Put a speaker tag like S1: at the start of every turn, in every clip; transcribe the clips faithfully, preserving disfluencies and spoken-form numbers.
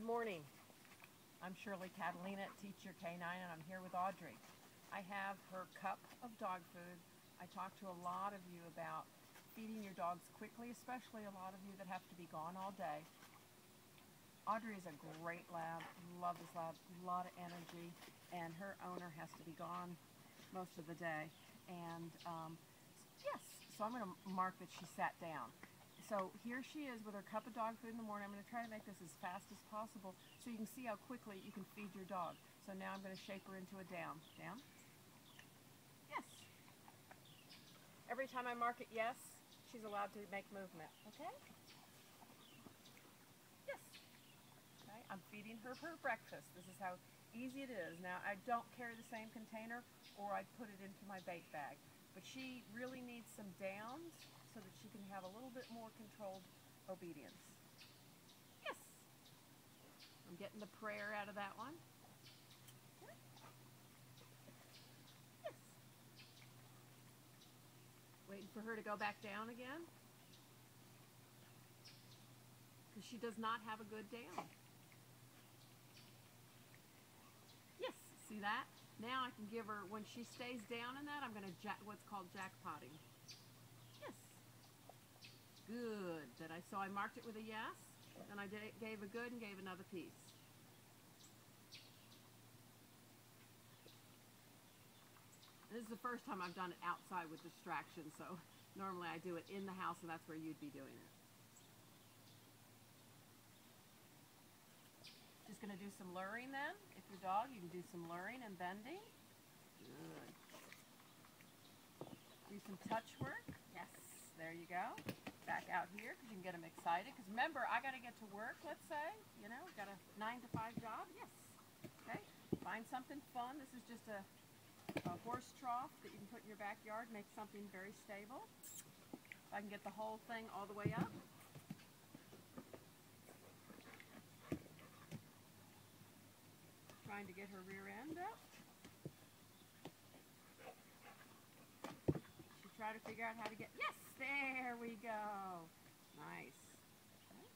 S1: morning. I'm Shirley Catalina at Teacher K nine, and I'm here with Audrey. I have her cup of dog food. I talked to a lot of you about feeding your dogs quickly, especially a lot of you that have to be gone all day. Audrey is a great lab, love this lab, a lot of energy, and her owner has to be gone most of the day. And um, yes, so I'm going to mark that she sat down. So here she is with her cup of dog food in the morning. I'm going to try to make this as fast as possible so you can see how quickly you can feed your dog. So now I'm going to shape her into a down. Down? Yes. Every time I mark it yes, she's allowed to make movement. Okay? Yes. Okay. I'm feeding her her breakfast. This is how easy it is. Now I don't carry the same container or I put it into my bait bag. But she really needs some downs so that she can have a little bit more controlled obedience. Yes. I'm getting the prayer out of that one. Okay. Yes. Waiting for her to go back down again. Because she does not have a good down. Yes, see that? Now I can give her, when she stays down in that, I'm going to jack, what's called jackpotting. Yes. Good. That I, so I marked it with a yes, then I did, gave a good and gave another piece. This is the first time I've done it outside with distraction, so normally I do it in the house and that's where you'd be doing it. Just going to do some luring then. If your dog, you can do some luring and bending. Good. Do some touch work. Yes, there you go. Back out here because you can get them excited. Because remember, I got to get to work, let's say. You know, got a nine to five job. Yes. Okay. Find something fun. This is just a, a horse trough that you can put in your backyard. Make something very stable. If I can get the whole thing all the way up. Trying to get her rear end up. She's trying to figure out how to get, yes, there we go. Nice. Okay.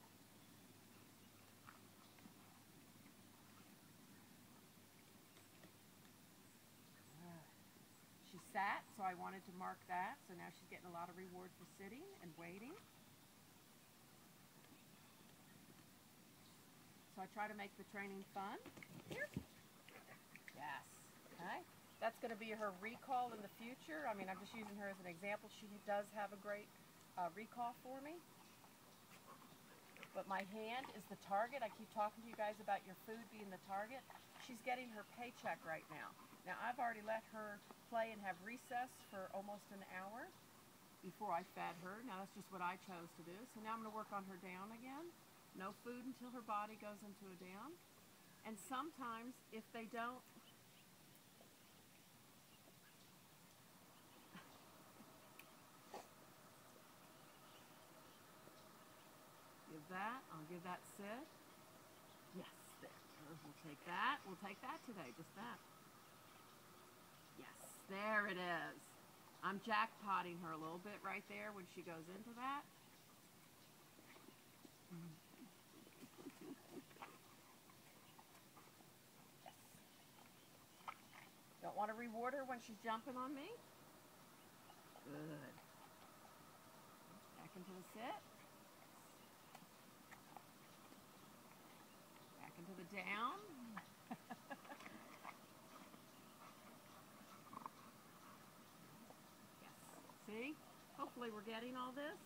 S1: Uh, she sat, so I wanted to mark that. So now she's getting a lot of reward for sitting and waiting. So I try to make the training fun. Here. Yes. Okay. That's going to be her recall in the future. I mean, I'm just using her as an example. She does have a great uh, recall for me. But my hand is the target. I keep talking to you guys about your food being the target. She's getting her paycheck right now. Now, I've already let her play and have recess for almost an hour before I fed her. Now, that's just what I chose to do. So now I'm going to work on her down again. No food until her body goes into a down. And sometimes, if they don't, give that, I'll give that sit. Yes, there. We'll take that. We'll take that today, just that. Yes, there it is. I'm jackpotting her a little bit right there when she goes into that. Mm. Don't want to reward her when she's jumping on me. Good. Back into the sit. Back into the down. Yes. See? Hopefully we're getting all this.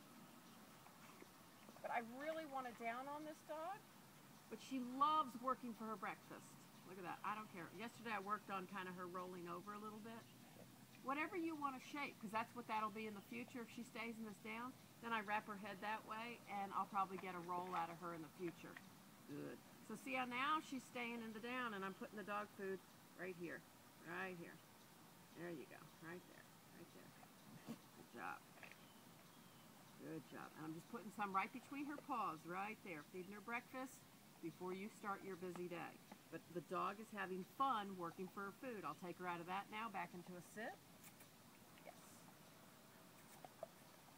S1: But I really want to down on this dog. But she loves working for her breakfast. Look at that. I don't care. Yesterday I worked on kind of her rolling over a little bit. Whatever you want to shape, because that's what that'll be in the future. If she stays in this down, then I wrap her head that way, and I'll probably get a roll out of her in the future. Good. So see how now she's staying in the down, and I'm putting the dog food right here. Right here. There you go. Right there. Right there. Good job. Good job. And I'm just putting some right between her paws, right there. Feeding her breakfast before you start your busy day. But the dog is having fun working for her food. I'll take her out of that now, back into a sit. Yes.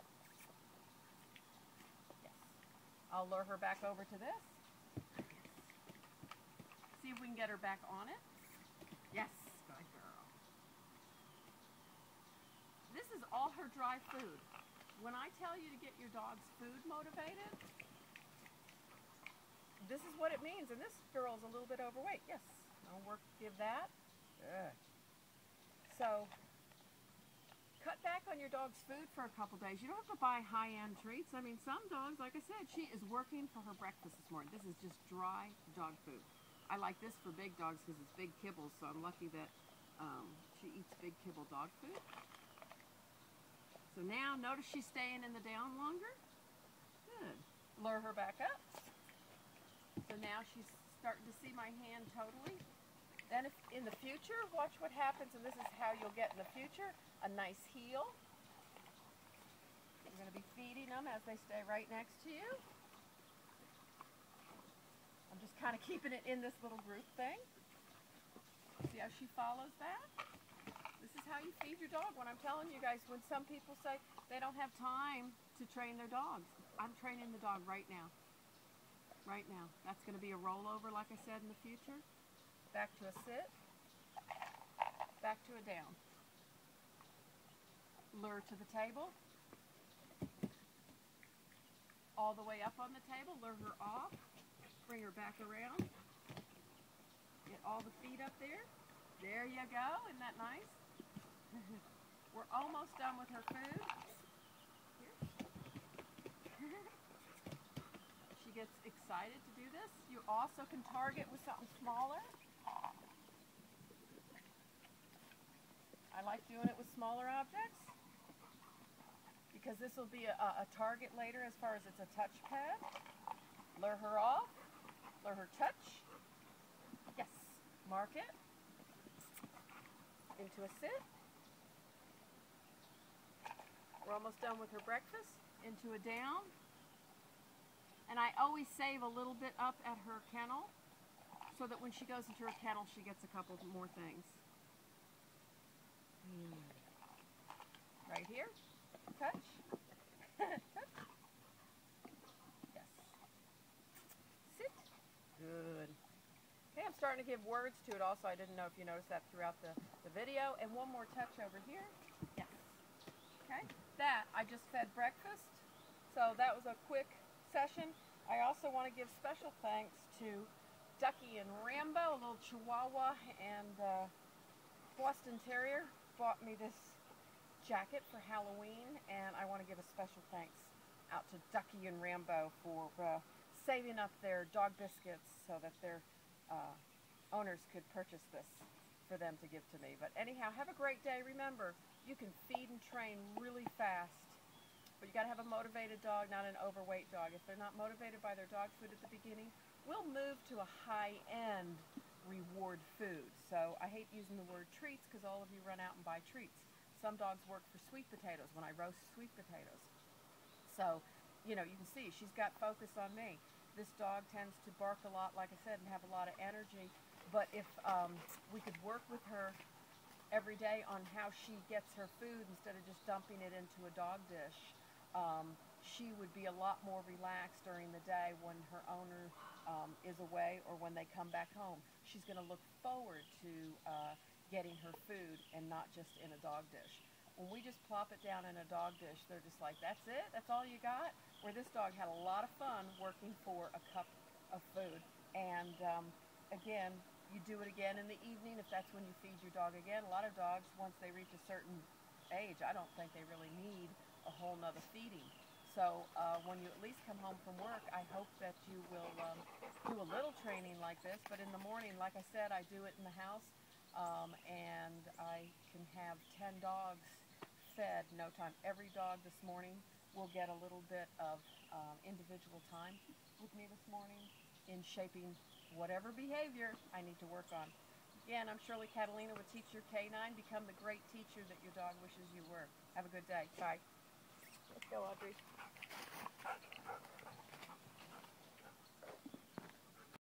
S1: Yes. I'll lure her back over to this. Yes. see if we can get her back on it. Yes, good girl. This is all her dry food. When I tell you to get your dog's food motivated, this is what it means. And this girl's a little bit overweight. Yes, I'll work, give that. Good. So, cut back on your dog's food for a couple days. You don't have to buy high-end treats. I mean, some dogs, like I said, she is working for her breakfast this morning. This is just dry dog food. I like this for big dogs because it's big kibbles, so I'm lucky that um, she eats big kibble dog food. So now, notice she's staying in the down longer. Good. Lure her back up. So now she's starting to see my hand totally. Then if in the future, watch what happens, and this is how you'll get in the future, a nice heel. You're going to be feeding them as they stay right next to you. I'm just kind of keeping it in this little group thing. See how she follows that? This is how you feed your dog. When I'm telling you guys, when some people say they don't have time to train their dogs, I'm training the dog right now. Right now. That's going to be a rollover, like I said, in the future. Back to a sit. Back to a down. Lure to the table. All the way up on the table. Lure her off. Bring her back around. Get all the feet up there. There you go. Isn't that nice? We're almost done with her food. Here. She gets excited to do this. You also can target with something smaller. I like doing it with smaller objects because this will be a, a target later as far as it's a touchpad. Lure her off. Lure her touch. Yes. Mark it. Into a sit. We're almost done with her breakfast. Into a down. And I always save a little bit up at her kennel so that when she goes into her kennel, she gets a couple more things. Mm. Right here. Touch. Touch. Yes. Sit. Good. Okay, I'm starting to give words to it also. I didn't know if you noticed that throughout the, the video. And one more touch over here. Yes. Okay. That, I just fed breakfast. So that was a quick session. I also want to give special thanks to Ducky and Rambo, a little Chihuahua and uh, Boston Terrier, bought me this jacket for Halloween, and I want to give a special thanks out to Ducky and Rambo for uh, saving up their dog biscuits so that their uh, owners could purchase this for them to give to me. But anyhow, have a great day. Remember, you can feed and train really fast. But you got to have a motivated dog, not an overweight dog. If they're not motivated by their dog food at the beginning, we'll move to a high-end reward food. So I hate using the word treats because all of you run out and buy treats. Some dogs work for sweet potatoes when I roast sweet potatoes. So, you know, you can see she's got focus on me. This dog tends to bark a lot, like I said, and have a lot of energy. But if um, we could work with her every day on how she gets her food instead of just dumping it into a dog dish, Um, she would be a lot more relaxed during the day when her owner um, is away or when they come back home. She's going to look forward to uh, getting her food and not just in a dog dish. When we just plop it down in a dog dish, they're just like, that's it? That's all you got? Where this dog had a lot of fun working for a cup of food. And um, again, you do it again in the evening if that's when you feed your dog again. A lot of dogs, once they reach a certain age, I don't think they really need a whole nother feeding. So uh, when you at least come home from work, I hope that you will um, do a little training like this. But in the morning, like I said, I do it in the house, um, and I can have ten dogs fed no time. Every dog this morning will get a little bit of um, individual time with me this morning in shaping whatever behavior I need to work on. Again, I'm Shirley Catalina with Teach Your K nine. Become the great teacher that your dog wishes you were. Have a good day. Bye. Let's go, Audrey.